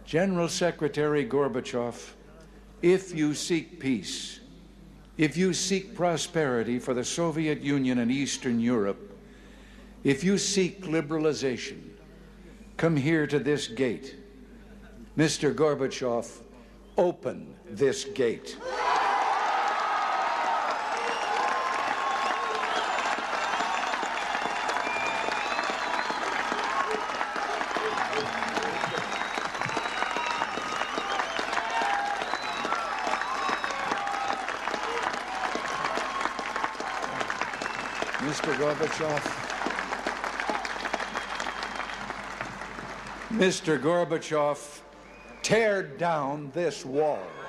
General Secretary Gorbachev, if you seek peace, if you seek prosperity for the Soviet Union and Eastern Europe, if you seek liberalization, come here to this gate. Mr. Gorbachev, open this gate. Mr. Gorbachev, tear down this wall.